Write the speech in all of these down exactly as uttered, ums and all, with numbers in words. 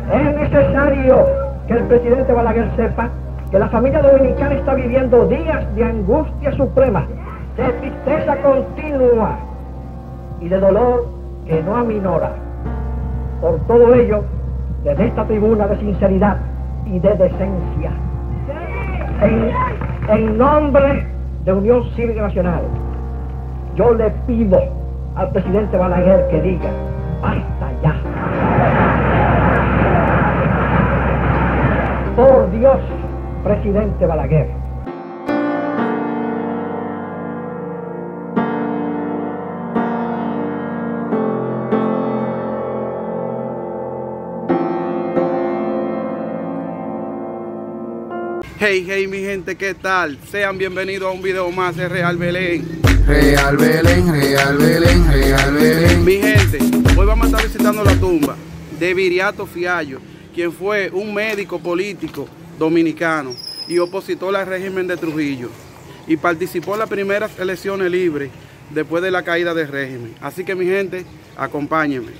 Es necesario que el presidente Balaguer sepa que la familia dominicana está viviendo días de angustia suprema, de tristeza continua y de dolor que no aminora. Por todo ello, desde esta tribuna de sinceridad y de decencia, en, en nombre de Unión Cívica Nacional, yo le pido al presidente Balaguer que diga, basta ya. Por Dios, presidente Balaguer. Hey, hey, mi gente, ¿qué tal? Sean bienvenidos a un video más de Real Belén. Real Belén, Real Belén, Real Belén. Mi gente, hoy vamos a estar visitando la tumba de Viriato Fiallo, quien fue un médico político dominicano y opositor al régimen de Trujillo, y participó en las primeras elecciones libres después de la caída del régimen. Así que, mi gente, acompáñenme.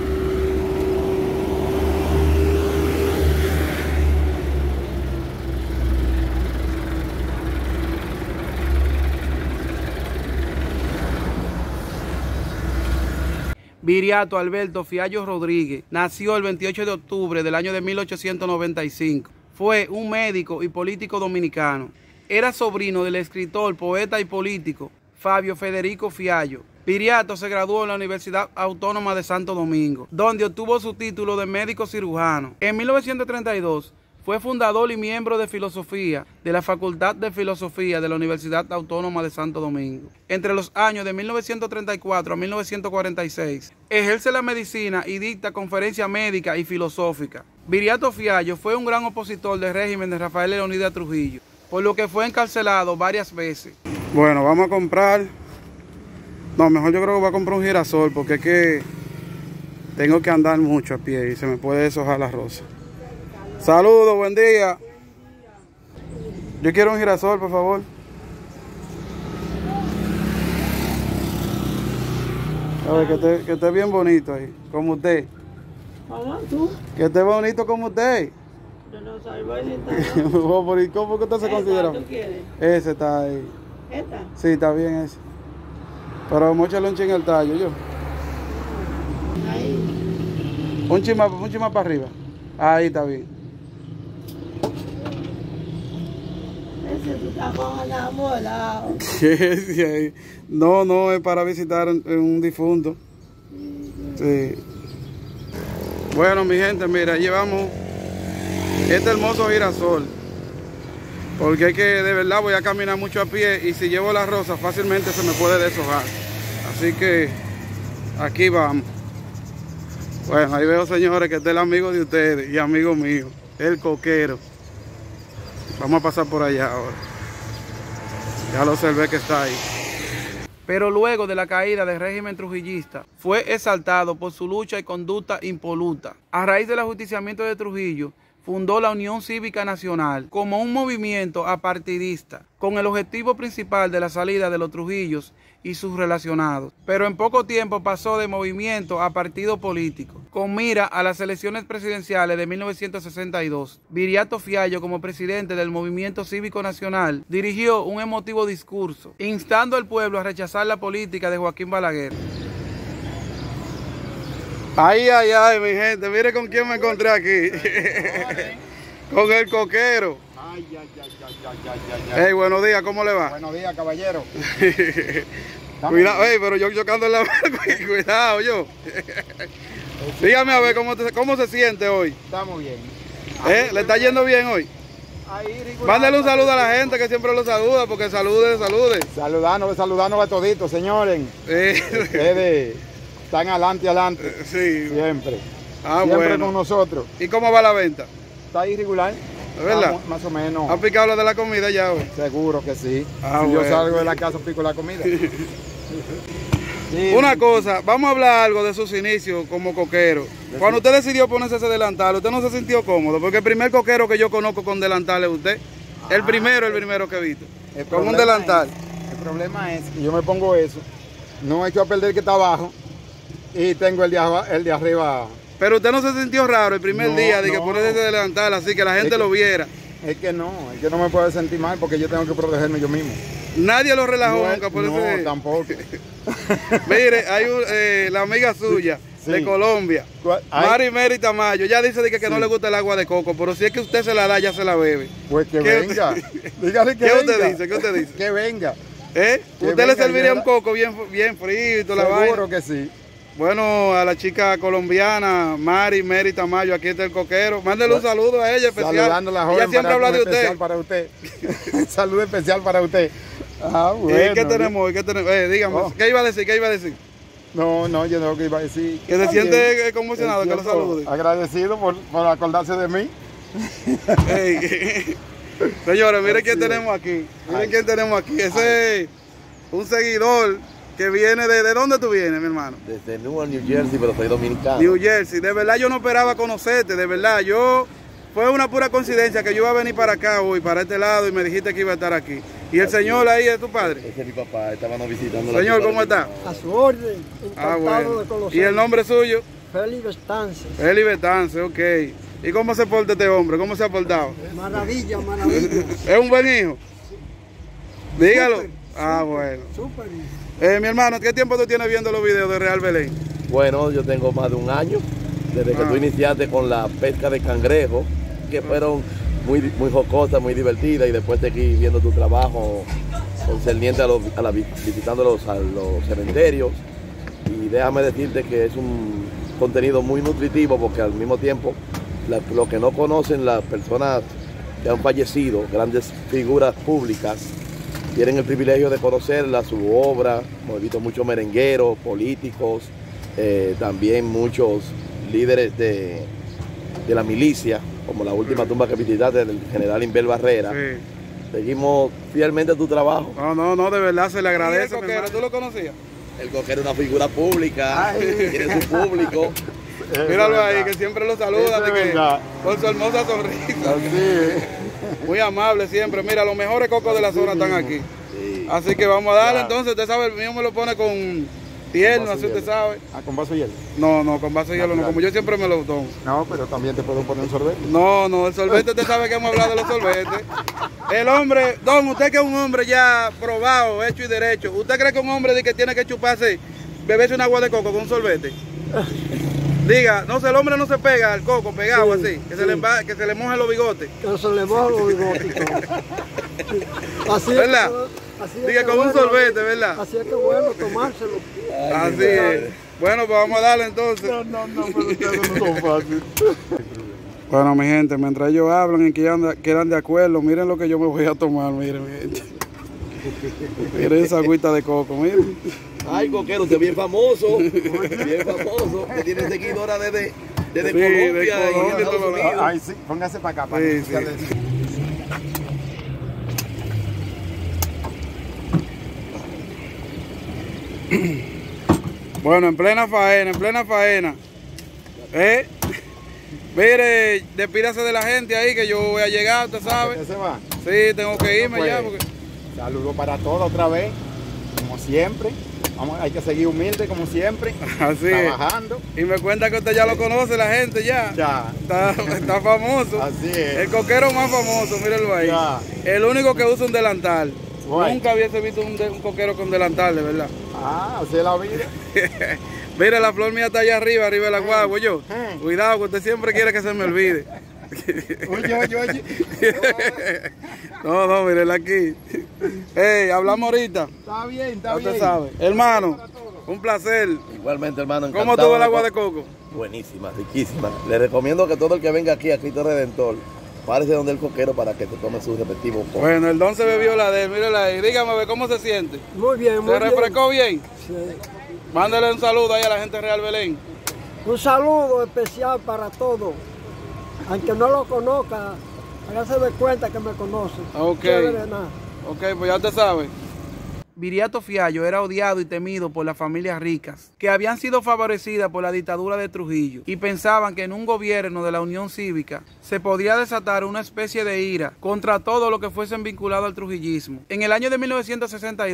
Viriato Alberto Fiallo Rodríguez nació el veintiocho de octubre del año de mil ochocientos noventa y cinco. Fue un médico y político dominicano. Era sobrino del escritor, poeta y político Fabio Federico Fiallo. Viriato se graduó en la Universidad Autónoma de Santo Domingo, donde obtuvo su título de médico cirujano. En mil novecientos treinta y dos fue fundador y miembro de filosofía de la Facultad de Filosofía de la Universidad Autónoma de Santo Domingo. Entre los años de mil novecientos treinta y cuatro a mil novecientos cuarenta y seis, ejerce la medicina y dicta conferencias médicas y filosóficas. Viriato Fiallo fue un gran opositor del régimen de Rafael Leónidas Trujillo, por lo que fue encarcelado varias veces. Bueno, vamos a comprar... No, mejor yo creo que voy a comprar un girasol, porque es que tengo que andar mucho a pie y se me puede deshojar la rosa. Saludos, buen día. Yo quiero un girasol, por favor. A ver, que esté, que esté bien bonito ahí, como usted. ¿Cómo tú? Que esté bonito como usted. Yo no soy bonita. ¿Cómo que usted se considera? ¿Tú quieres? Ese está ahí. ¿Esta? Sí, está bien ese. Pero vamos a echarle un chin al tallo, yo. Ahí. Un chin más, un chin más para arriba. Ahí está bien. Ese tú estás enamorado. ¿Qué es ahí? No, no, es para visitar un difunto. Sí. Bueno, mi gente, mira, llevamos este hermoso girasol. Porque es que de verdad voy a caminar mucho a pie y si llevo la rosa fácilmente se me puede deshojar. Así que aquí vamos. Bueno, ahí veo, señores, que este es el amigo de ustedes y amigo mío, el coquero. Vamos a pasar por allá ahora. Ya lo observé que está ahí. Pero luego de la caída del régimen trujillista, fue exaltado por su lucha y conducta impoluta. A raíz del ajusticiamiento de Trujillo, fundó la Unión Cívica Nacional como un movimiento apartidista, con el objetivo principal de la salida de los Trujillos y sus relacionados. Pero en poco tiempo pasó de movimiento a partido político, con mira a las elecciones presidenciales de mil novecientos sesenta y dos. Viriato Fiallo, como presidente del Movimiento Cívico Nacional, dirigió un emotivo discurso, instando al pueblo a rechazar la política de Joaquín Balaguer. Ay, ay, ay, mi gente, mire con quién me encontré aquí. Con el coquero. Ay, ay, ay, ay, ay, ay, ay. Hey, buenos días, ¿cómo le va? Buenos días, caballero. Cuidado, hey, pero yo chocando en la mano, cuidado yo. Dígame a ver cómo, te, cómo se siente hoy. Estamos bien. ¿Eh? ¿Le está yendo bien hoy? Mándale un saludo a la gente que siempre lo saluda, porque salude, salude. Saludanos, saludanos a toditos, señores. Eh. Ustedes están adelante, adelante. Sí. Siempre. Ah, siempre bueno. con nosotros. ¿Y cómo va la venta? Está irregular. ¿Es verdad? Estamos, más o menos. ¿Ha picado lo de la comida ya hoy? Seguro que sí. Ah, si bueno. yo salgo de la casa, pico la comida. Sí. Una cosa, vamos a hablar algo de sus inicios como coquero. Cuando usted decidió ponerse ese delantal, ¿usted no se sintió cómodo? Porque el primer coquero que yo conozco con delantal es usted. El Ah, primero, el primero que he visto. El Con un problema delantal. es- el problema es que yo me pongo eso, no he hecho a perder el que está abajo y tengo el de, aba- el de arriba Pero usted no se sintió raro el primer No, día de que no. ponerse de delantal así, que la gente Es que- lo viera. Es que no, es que no me puedo sentir mal porque yo tengo que protegerme yo mismo. Nadie lo relajó No, nunca por no, ese... tampoco. Mire, hay un, eh, la amiga suya Sí. de Colombia, ¿Cuál? Ay. Mari Mary Tamayo, ya dice de que, que no Sí. le gusta el agua de coco, pero si es que usted se la da, ya se la bebe. Pues que ¿Qué venga. Dígale que ¿Qué venga. usted dice? ¿Qué usted dice? Que venga. ¿Eh? Que ¿Usted le venga y serviría me un da- coco bien, bien frío y toda la vaina? Seguro que sí. Bueno, a la chica colombiana, Mari Mary Tamayo, aquí está el coquero. Mándele un saludo a ella especial. Saludando a la joven. Ella siempre para habla un de especial usted. para usted. Saludo especial para usted. Ah, bueno. ¿Y qué tenemos hoy? ¿Qué tenemos? Eh, dígame, Oh. ¿qué iba a decir? ¿Qué iba a decir? No, no, yo no que iba a decir. Que se está siente bien. conmocionado, que lo Me siento salude. Agradecido por, por acordarse de mí. Ey. Señores, miren quién Así tenemos aquí. Miren Ay. quién tenemos aquí. Ese es un seguidor que viene de... ¿De dónde tú vienes, mi hermano? Desde Newark, New Jersey, pero soy dominicano. New Jersey. De verdad yo no esperaba conocerte, de verdad. Yo... Fue una pura coincidencia que yo iba a venir para acá hoy, para este lado, y me dijiste que iba a estar aquí. Y el señor ahí es tu padre. Ese es mi papá, estábamos visitando la Señor, ciudad ¿cómo de está? Bilbao. A su orden, Ah, encantado bueno. de conocer. ¿Y el nombre suyo? Félix Estancia. Eli Betance, ok. ¿Y cómo se porta este hombre? ¿Cómo se ha portado? Maravilla, maravilla. ¿Es un buen hijo? Dígalo. Súper, Ah, súper, bueno. Súper. Eh, mi hermano, ¿qué tiempo tú tienes viendo los videos de Real Belén? Bueno, yo tengo más de un año, desde que Ah. tú iniciaste con la pesca de cangrejo, que fueron muy, muy jocosas, muy divertidas, y después seguí viendo tu trabajo concerniente a, los, a la, visitando los, a los cementerios. Y déjame decirte que es un contenido muy nutritivo, porque al mismo tiempo la- lo que no conocen las personas que han fallecido, grandes figuras públicas, tienen el privilegio de conocerla, su obra. Hemos visto muchos merengueros, políticos, eh, también muchos líderes de, de la milicia, como la última tumba que visitaste del general Inbel Barrera. Sí. Seguimos fielmente tu trabajo. No, no, no, de verdad se le agradece. ¿Y el coquero, ¿Tú lo conocías? El coquero es una figura pública, tiene su público. Es Míralo verdad. ahí, que siempre lo saluda, Eso de es que, verdad. con su hermosa sonrisa. Así es. Muy amable siempre. Mira, los mejores cocos de la Así zona están mismo. aquí. Sí. Así que vamos a darle. Claro. Entonces, usted sabe, el mío me lo pone con tierno, Con así vaso usted de sabe. Ah, con vaso de hielo. No, no, con vaso de hielo no, Natural. como yo siempre me lo tomo. No, pero también te puedo poner un sorbete. No, no, el sorbete, usted sabe que hemos hablado de los sorbetes. El hombre, don, usted que es un hombre ya probado, hecho y derecho, ¿usted cree que un hombre de que tiene que chuparse, beberse un agua de coco con un sorbete? Diga, no sé, el hombre no se pega al coco pegado Sí, así, que, se sí. le emba- que se le mojen los bigotes. Que se le mojan los bigotes y todo. Así es ¿Verdad? que- así es Diga, que con un bueno, sorbete, ¿verdad? Así es que bueno tomárselo. Así es. Bueno, pues vamos a darle entonces. No, no, no, pero ustedes no son fáciles. Bueno, mi gente, mientras ellos hablan y quedan, quedan de acuerdo, miren lo que yo me voy a tomar, miren, mi gente. Miren esa agüita de coco, miren. Ay, coquero, usted es bien famoso, bien famoso, que tiene seguidora desde, desde Sí, de Colombia y Colombia, Estados todo lo- Unidos. Ay, sí, póngase para acá. Para Sí, que sí. ustedes- Bueno, en plena faena, en plena faena. ¿Eh? Mire, despídase de la gente ahí que yo voy a llegar, usted sabe. ¿Ya se va? Sí, tengo que irme Pues, ya porque... Saludos para todos otra vez, como siempre. Vamos, hay que seguir humilde como siempre, Así es. trabajando. Y me cuenta que usted ya lo conoce, la gente ya. Ya, Está, está famoso. así El es. coquero más famoso, mírenlo ahí. Ya. El único que usa un delantal. Guay. Nunca hubiese visto un, de- un coquero con delantal, de verdad. Ah, así es la vida. Mire, la flor mía está allá arriba, arriba de la guagua, yo. Eh. Cuidado, que usted siempre quiere que se me olvide. Oye, oye, oye. No, no, mírenla aquí. Hey, hablamos ahorita. Está bien, está Ya bien. usted sabe. Hermano, un placer. Igualmente, hermano, ¿Cómo encantado tuvo el de agua co- de coco? Buenísima, riquísima. Le recomiendo que todo el que venga aquí a Cristo Redentor, párese donde el coquero para que te tome su respectivo coco. Bueno, el don se bebió la de él, mírela ahí. Dígame, a ver, ¿cómo se siente? Muy bien, muy ¿Se bien. refrescó bien? Sí. Mándale un saludo ahí a la gente de Real Belén. Un saludo especial para todos. Aunque no lo conozca, hágase de cuenta que me conoce. Ok. Chévere, nada. Ok, pues ya usted sabe. Viriato Fiallo era odiado y temido por las familias ricas, que habían sido favorecidas por la dictadura de Trujillo y pensaban que en un gobierno de la Unión Cívica se podía desatar una especie de ira contra todo lo que fuesen vinculado al trujillismo. En el año de mil novecientos sesenta y dos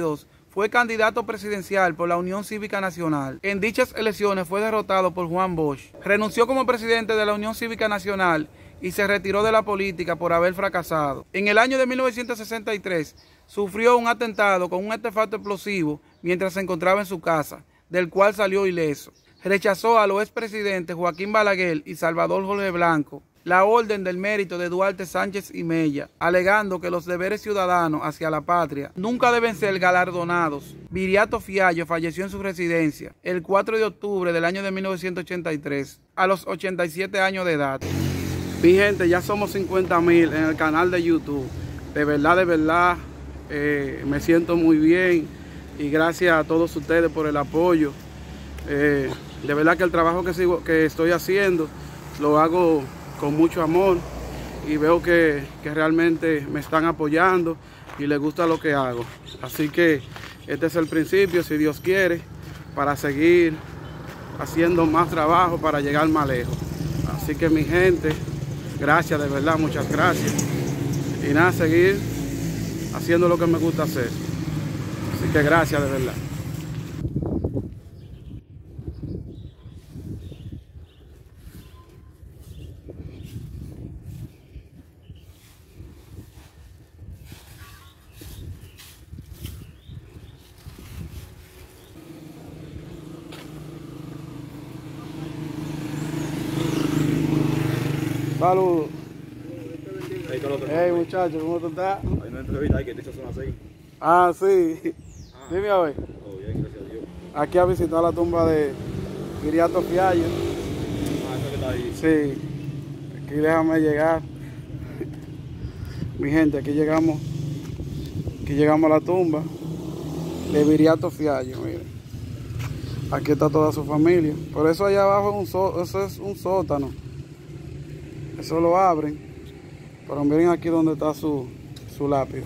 fue candidato presidencial por la Unión Cívica Nacional. En dichas elecciones fue derrotado por Juan Bosch. Renunció como presidente de la Unión Cívica Nacional y se retiró de la política por haber fracasado. En el año de mil novecientos sesenta y tres sufrió un atentado con un artefacto explosivo mientras se encontraba en su casa, del cual salió ileso. Rechazó a los expresidentes Joaquín Balaguer y Salvador Jorge Blanco la orden del mérito de Duarte Sánchez y Mella, alegando que los deberes ciudadanos hacia la patria nunca deben ser galardonados. Viriato Fiallo falleció en su residencia el cuatro de octubre del año de mil novecientos ochenta y tres, a los ochenta y siete años de edad. Mi gente, ya somos cincuenta mil en el canal de YouTube. De verdad, de verdad, eh, me siento muy bien y gracias a todos ustedes por el apoyo. Eh, de verdad que el trabajo que, sigo, que estoy haciendo lo hago con mucho amor y veo que, que realmente me están apoyando y les gusta lo que hago. Así que este es el principio, si Dios quiere, para seguir haciendo más trabajo para llegar más lejos. Así que mi gente, gracias, de verdad, muchas gracias. Y nada, seguir haciendo lo que me gusta hacer. Así que gracias, de verdad. Saludos. Hey muchachos, ¿cómo tú estás? Hay una entrevista ahí que te hizo son así. Ah, sí. Ah. Dime a ver. Todo bien, gracias a Dios. Aquí a visitar la tumba de Viriato Fiallo. Ah, eso que está ahí. Sí. Aquí déjame llegar. Mi gente, aquí llegamos. Aquí llegamos a la tumba de Viriato Fiallo, miren. Aquí está toda su familia. Por eso allá abajo es un, so, eso es un sótano. Eso lo abren. Pero miren aquí donde está su, su lápida.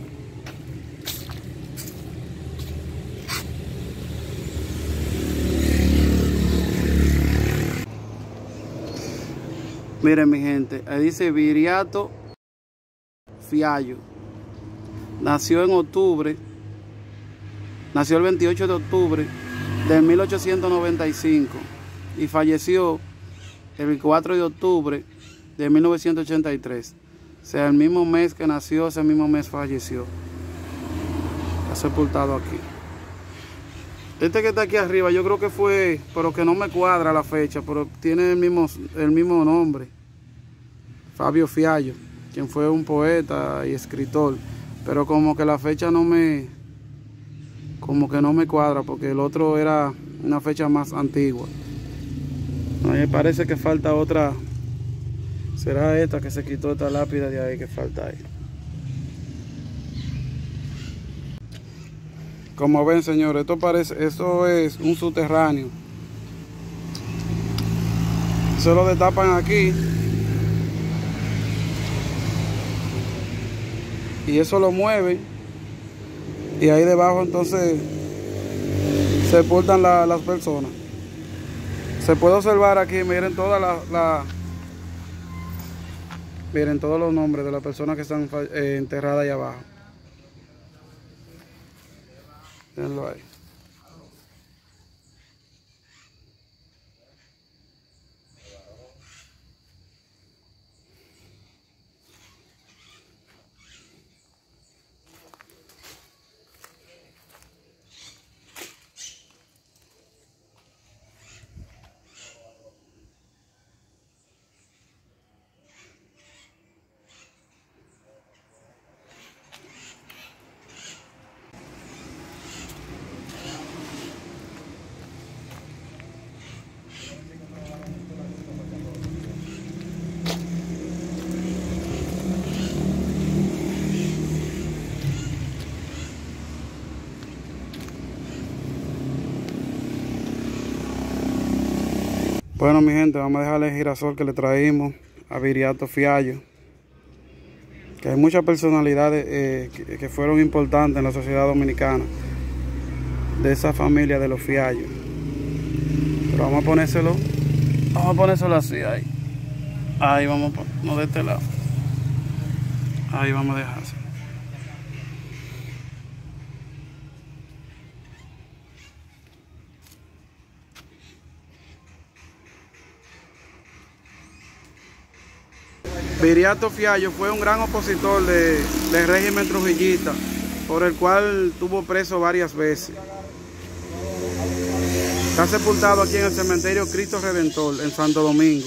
Miren mi gente, ahí dice Viriato Fiallo. Nació en octubre, nació el veintiocho de octubre de mil ochocientos noventa y cinco y falleció el cuatro de octubre de mil novecientos ochenta y tres. O sea, el mismo mes que nació, ese mismo mes falleció. Está sepultado aquí. Este que está aquí arriba, yo creo que fue, pero que no me cuadra la fecha, pero tiene el mismo, el mismo nombre. Fabio Fiallo, quien fue un poeta y escritor. Pero como que la fecha no me, como que no me cuadra, porque el otro era una fecha más antigua. A mí me parece que falta otra. Será esta que se quitó esta lápida de ahí que falta ahí. Como ven, señores, esto parece, esto es un subterráneo. Se lo destapan aquí. Y eso lo mueven. Y ahí debajo entonces sepultan la, las personas. Se puede observar aquí, miren todas las... La, miren todos los nombres de las personas que están eh, enterradas ahí abajo. Mirenlo ahí. Bueno, mi gente, vamos a dejarle el girasol que le traímos a Viriato Fiallo. Que hay muchas personalidades eh, que, que fueron importantes en la sociedad dominicana, de esa familia de los Fiallo. Pero vamos a ponérselo, vamos a ponérselo así, ahí. Ahí vamos a poner, no de este lado. Ahí vamos a dejarse. Viriato Fiallo fue un gran opositor de, del régimen trujillista, por el cual tuvo preso varias veces. Está sepultado aquí en el cementerio Cristo Redentor, en Santo Domingo.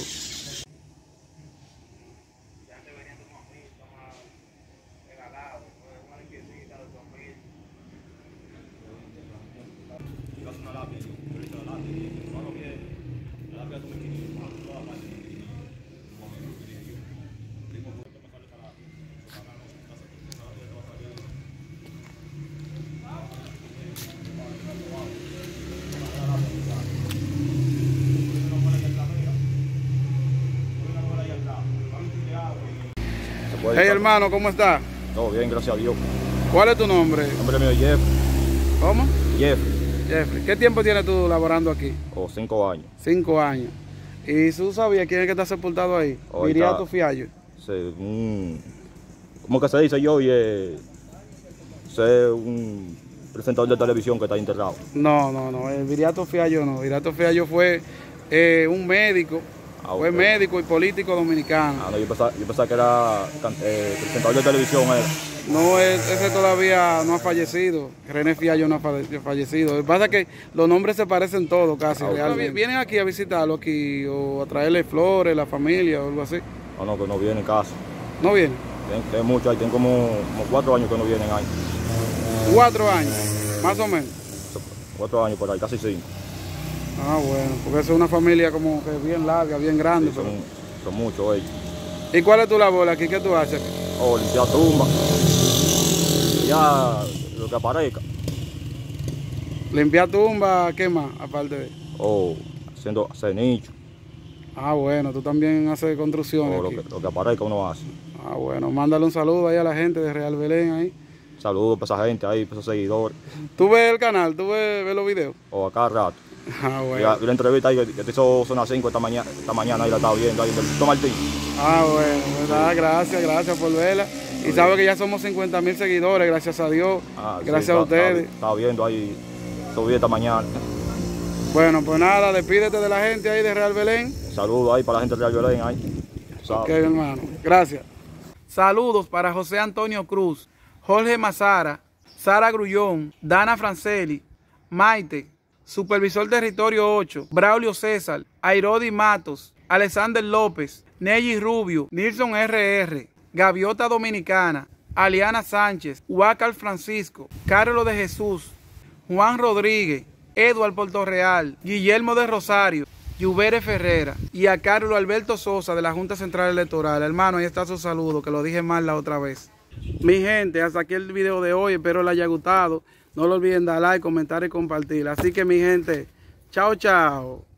Hey hermano, ¿cómo estás? Todo bien, gracias a Dios. ¿Cuál es tu nombre? El nombre mío es Jeff. ¿Cómo? Jeff. Jeffrey. ¿Qué tiempo tienes tú laborando aquí? Oh, cinco años. Cinco años. ¿Y tú sabías quién es que está sepultado ahí? Oh, Viriato está, Fiallo. Sí, un, ¿cómo que se dice yo? Y eh, sé un presentador de televisión que está enterrado. No, no, no. El Viriato Fiallo no. Viriato Fiallo fue eh, un médico. Ah, fue okay. Médico y político dominicano. Ah, no, yo, pensaba, yo pensaba que era eh, presentador de televisión. Era. No, ese todavía no ha fallecido. René Fiallo no ha fallecido. Lo que pasa es que los nombres se parecen todos casi. Ah, okay. ¿Vienen aquí a visitarlo aquí o a traerle flores, la familia o algo así? No, no, que no vienen casi. ¿No vienen? Tienen mucho, tienen como, como cuatro años que no vienen ahí. ¿Cuatro años? Más o menos. Cuatro años por ahí, casi cinco. Ah, bueno, porque es una familia como que bien larga, bien grande. Sí, son, pero... son muchos ellos. ¿Y cuál es tu labor aquí? ¿Qué tú haces aquí? Oh, limpiar tumba. Ya lo que aparezca. ¿Limpiar tumba? ¿Qué más? Aparte de... Oh, haciendo hacer nicho. Ah, bueno, tú también haces construcciones. Oh, lo, que, lo que aparezca uno hace. Ah, bueno, mándale un saludo ahí a la gente de Real Belén ahí. Saludos para esa gente ahí, para esos seguidores. ¿Tú ves el canal? ¿Tú ves, ves los videos? O oh, a cada rato. Ah, bueno. Y la entrevista ahí que te hizo Zona cinco esta mañana, esta mañana ahí la estaba viendo ahí del Martín. Ah, bueno, ¿verdad? Gracias, gracias por verla. Y sabe que ya somos cincuenta mil seguidores, gracias a Dios, ah, gracias sí, a ustedes. Estaba, estaba viendo ahí, subí esta mañana. Bueno, pues nada, despídete de la gente ahí de Real Belén. Saludos ahí para la gente de Real Belén ahí. Ok, hermano, gracias. Saludos para José Antonio Cruz, Jorge Mazara, Sara Grullón, Dana Franceli, Maite, Supervisor Territorio ocho, Braulio César, Airodi Matos, Alexander López, Nelly Rubio, Nilson R R, Gaviota Dominicana, Aliana Sánchez, Huácar Francisco, Carlos de Jesús, Juan Rodríguez, Eduard Portorreal, Guillermo de Rosario, Yubere Ferrera y a Carlos Alberto Sosa de la Junta Central Electoral. Hermano, ahí está su saludo, que lo dije mal la otra vez. Mi gente, hasta aquí el video de hoy, espero les haya gustado. No lo olviden dar like, comentar y compartir. Así que mi gente, chao, chao.